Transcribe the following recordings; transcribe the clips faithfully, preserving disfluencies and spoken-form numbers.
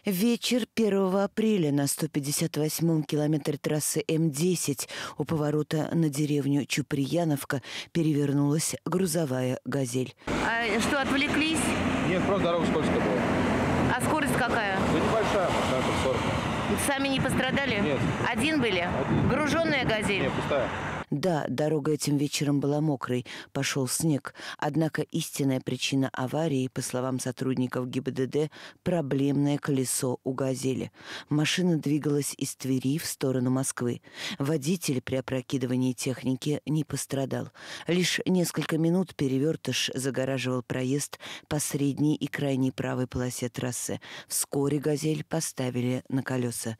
Вечер первого апреля на сто пятьдесят восьмом километре трассы М десять у поворота на деревню Чуприяновка перевернулась грузовая «Газель». А что, отвлеклись? Нет, просто дорога скользкая была. А скорость какая? Да небольшая, процентов сорок. Сами не пострадали? Нет. Один были? Один. Груженная «Газель»? Нет, пустая. Да, дорога этим вечером была мокрой, пошел снег. Однако истинная причина аварии, по словам сотрудников ГИБДД, проблемное колесо у «Газели». Машина двигалась из Твери в сторону Москвы. Водитель при опрокидывании техники не пострадал. Лишь несколько минут перевертыш загораживал проезд по средней и крайней правой полосе трассы. Вскоре «Газель» поставили на колеса.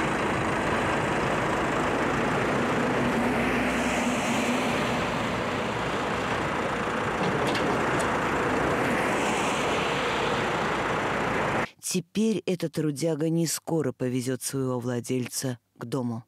Теперь этот трудяга не скоро повезет своего владельца к дому.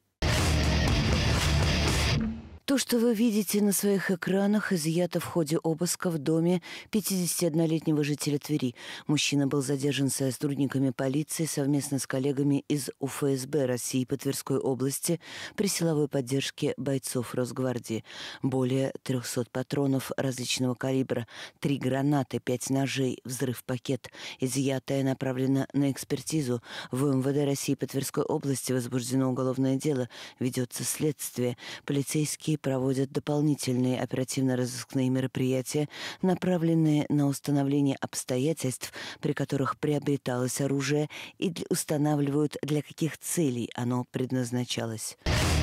То, что вы видите на своих экранах, изъято в ходе обыска в доме пятидесятиоднолетнего жителя Твери. Мужчина был задержан сотрудниками полиции совместно с коллегами из У Ф С Б России по Тверской области при силовой поддержке бойцов Росгвардии. Более трехсот патронов различного калибра, три гранаты, пять ножей, взрыв-пакет. Изъятое направлено на экспертизу. В У М В Д России по Тверской области возбуждено уголовное дело. Ведется следствие. Полицейские проводят дополнительные оперативно-розыскные мероприятия, направленные на установление обстоятельств, при которых приобреталось оружие, и устанавливают, для каких целей оно предназначалось.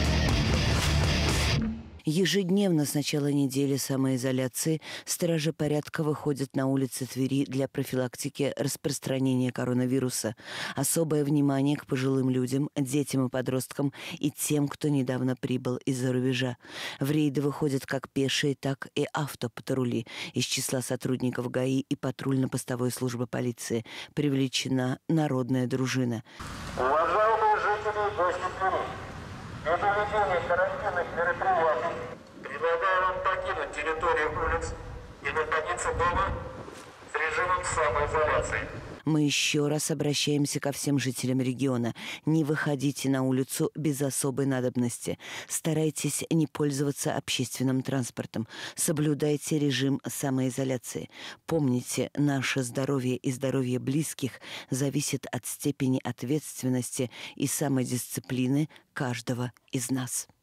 Ежедневно с начала недели самоизоляции стражи порядка выходят на улицы Твери для профилактики распространения коронавируса. Особое внимание к пожилым людям, детям и подросткам и тем, кто недавно прибыл из-за рубежа. В рейды выходят как пешие, так и автопатрули. Из числа сотрудников Г А И и патрульно-постовой службы полиции привлечена народная дружина. Уважаемые жители и гости Твери, для проведения карантинных мероприятий предлагаю вам покинуть территорию улиц и находиться дома с режимом самоизоляции. Мы еще раз обращаемся ко всем жителям региона. Не выходите на улицу без особой надобности. Старайтесь не пользоваться общественным транспортом. Соблюдайте режим самоизоляции. Помните, наше здоровье и здоровье близких зависит от степени ответственности и самодисциплины каждого из нас.